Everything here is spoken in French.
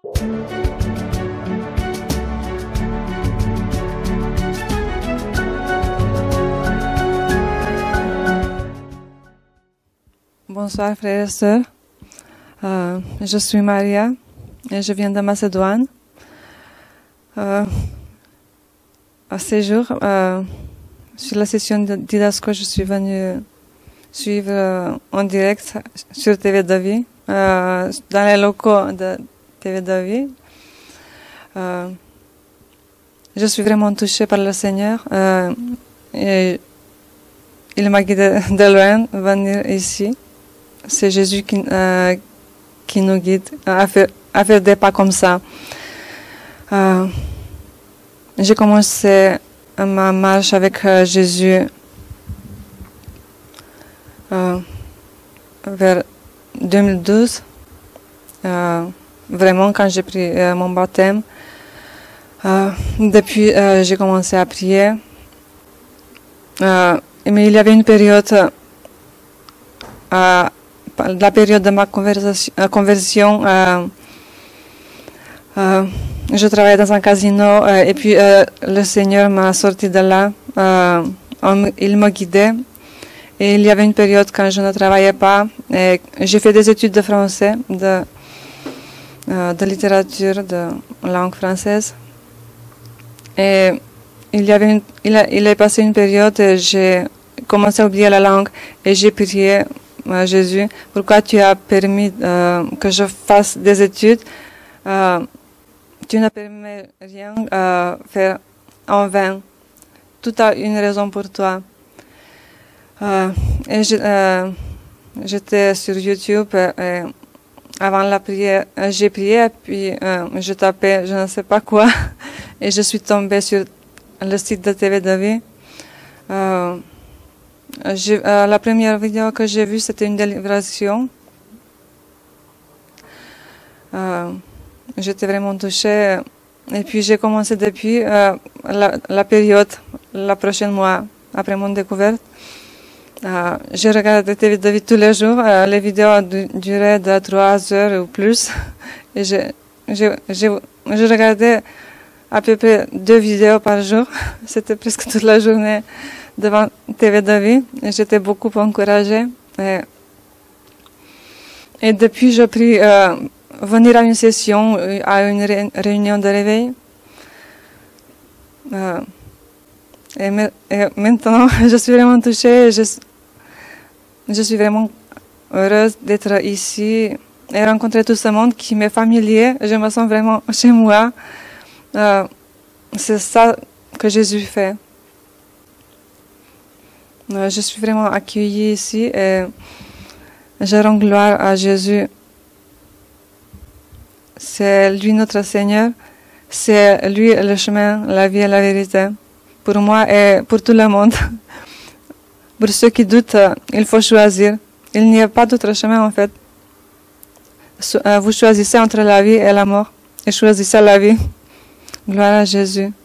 Bonsoir frères et sœurs, je suis Maria et je viens de Macédoine. À ces jours, sur la session de Didasco, je suis venue suivre en direct sur TV Davi, dans les locaux de TV Davi. Je suis vraiment touchée par le Seigneur et il m'a guidée de loin venir ici. C'est Jésus qui nous guide à faire des pas comme ça. J'ai commencé ma marche avec Jésus vers 2012. Vraiment, quand j'ai pris mon baptême. Depuis, j'ai commencé à prier. Mais il y avait une période, la période de ma conversion, je travaillais dans un casino et puis le Seigneur m'a sorti de là. Il m'a guidé. Et il y avait une période quand je ne travaillais pas. J'ai fait des études de français, de littérature, de langue française. Et il est passé une période et j'ai commencé à oublier la langue et j'ai prié Jésus, pourquoi tu as permis que je fasse des études? Tu ne permets rien faire en vain. Tout a une raison pour toi. Et j'étais sur YouTube et avant la prière, j'ai prié et puis je tapais je ne sais pas quoi et je suis tombée sur le site de TV Davi. La première vidéo que j'ai vue, c'était une délibération. J'étais vraiment touchée. Et puis j'ai commencé depuis la période, la prochaine mois, après mon découverte. Je regardais TV Davi tous les jours. Les vidéos duraient de 3 heures ou plus. Et je regardais à peu près 2 vidéos par jour. C'était presque toute la journée devant TV Davi. Et j'étais beaucoup encouragée. Et depuis, je prie venir à une session, à une réunion de réveil. Et maintenant, je suis vraiment touchée. Je suis vraiment heureuse d'être ici et rencontrer tout ce monde qui m'est familier. Je me sens vraiment chez moi. C'est ça que Jésus fait. Je suis vraiment accueillie ici et je rends gloire à Jésus. C'est lui notre Seigneur. C'est lui le chemin, la vie et la vérité. Pour moi et pour tout le monde. Pour ceux qui doutent, il faut choisir. Il n'y a pas d'autre chemin en fait. Vous choisissez entre la vie et la mort. Et choisissez la vie. Gloire à Jésus.